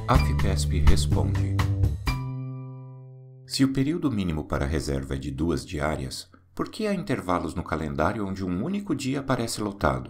A Fipesp responde. Se o período mínimo para a reserva é de 2 diárias, por que há intervalos no calendário onde um único dia aparece lotado?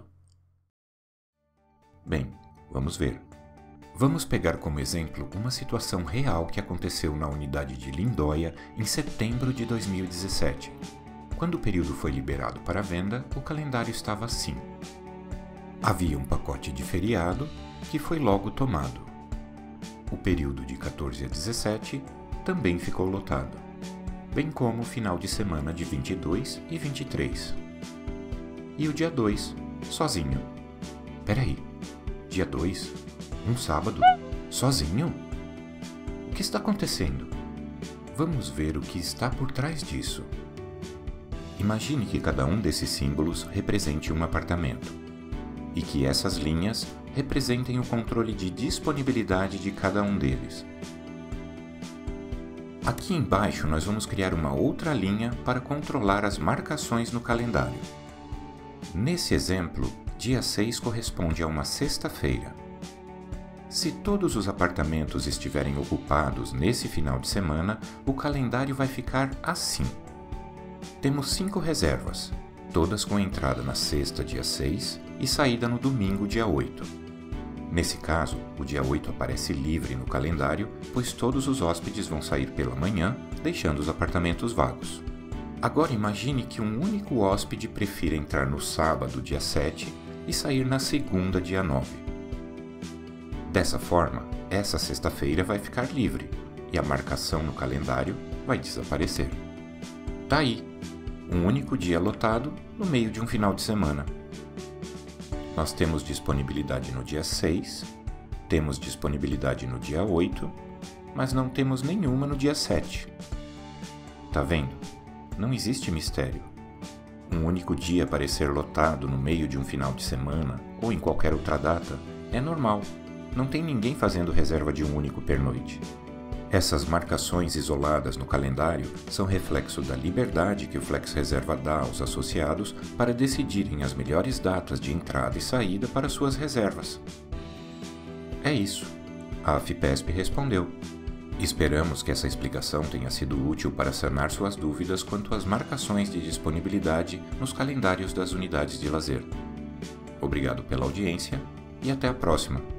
Bem, vamos ver. Vamos pegar como exemplo uma situação real que aconteceu na unidade de Lindóia em setembro de 2017. Quando o período foi liberado para venda, o calendário estava assim. Havia um pacote de feriado que foi logo tomado. O período de 14 a 17 também ficou lotado, bem como o final de semana de 22 e 23. E o dia 2, sozinho. Peraí, dia 2? Um sábado? Sozinho? O que está acontecendo? Vamos ver o que está por trás disso. Imagine que cada um desses símbolos represente um apartamento e que essas linhas representem o controle de disponibilidade de cada um deles. Aqui embaixo nós vamos criar uma outra linha para controlar as marcações no calendário. Nesse exemplo, dia 6 corresponde a uma sexta-feira. Se todos os apartamentos estiverem ocupados nesse final de semana, o calendário vai ficar assim. Temos 5 reservas, todas com entrada na sexta, dia 6, e saída no domingo, dia 8. Nesse caso, o dia 8 aparece livre no calendário, pois todos os hóspedes vão sair pela manhã, deixando os apartamentos vagos. Agora imagine que um único hóspede prefira entrar no sábado, dia 7, e sair na segunda, dia 9. Dessa forma, essa sexta-feira vai ficar livre, e a marcação no calendário vai desaparecer. Tá aí, um único dia lotado no meio de um final de semana. Nós temos disponibilidade no dia 6, temos disponibilidade no dia 8, mas não temos nenhuma no dia 7. Tá vendo? Não existe mistério. Um único dia aparecer lotado no meio de um final de semana ou em qualquer outra data é normal. Não tem ninguém fazendo reserva de um único pernoite. Essas marcações isoladas no calendário são reflexo da liberdade que o Flex Reserva dá aos associados para decidirem as melhores datas de entrada e saída para suas reservas. É isso. A Fipesp respondeu. Esperamos que essa explicação tenha sido útil para sanar suas dúvidas quanto às marcações de disponibilidade nos calendários das unidades de lazer. Obrigado pela audiência e até a próxima.